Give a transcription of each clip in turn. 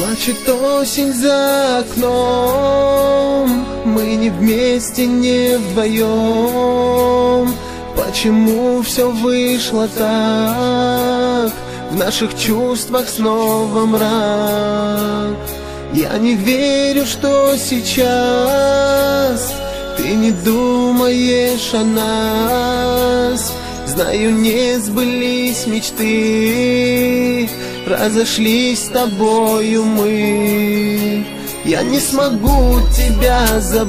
Плачет осень за окном, мы не вместе, не вдвоем. Почему все вышло так? В наших чувствах снова мрак. Я не верю, что сейчас ты не думаешь о нас. Знаю, не сбылись мечты, разошлись с тобою мы. Я не смогу тебя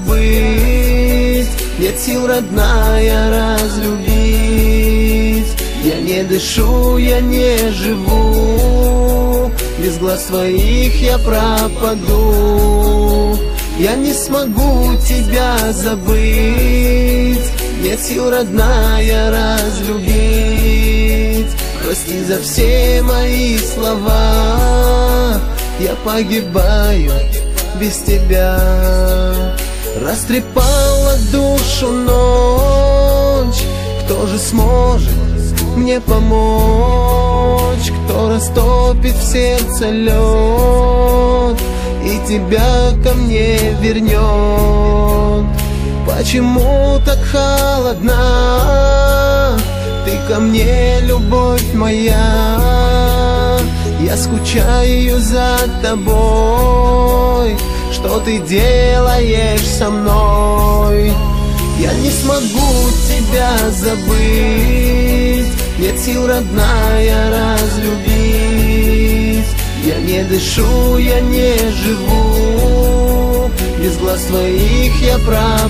забыть, нет сил, родная, разлюбить. Я не дышу, я не живу, без глаз твоих я пропаду. Я не смогу тебя забыть, нет сил, родная, разлюбить. Прости за все мои слова, я погибаю без тебя. Растрепала душу ночь, кто же сможет мне помочь? Кто растопит в сердце лед и тебя ко мне вернет? Почему так холодна ты ко мне, любовь моя? Я скучаю за тобой, что ты делаешь со мной? Я не смогу тебя забыть, нет сил, родная, разлюбить. Я не дышу, я не живу, без глаз твоих я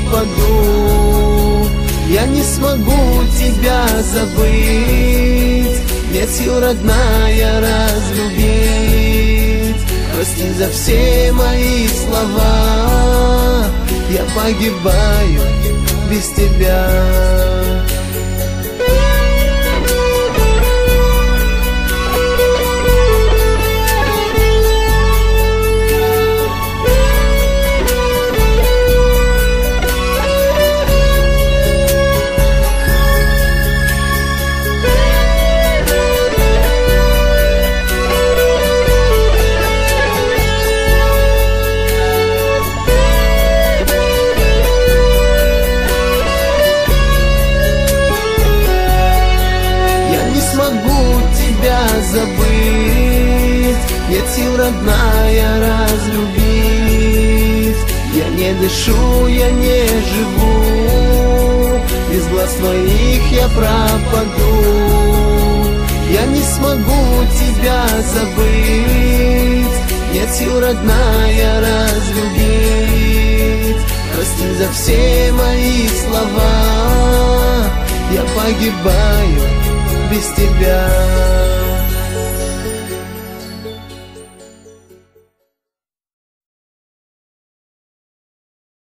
пропаду. Я не смогу тебя забыть, нет сил, родная, разлюбить. Прости за все мои слова, я погибаю без тебя. Забыть, нет сил, родная, разлюбить. Я не дышу, я не живу, без глаз твоих я пропаду. Я не смогу тебя забыть, нет сил, родная, разлюбить. Прости за все мои слова, я погибаю без тебя.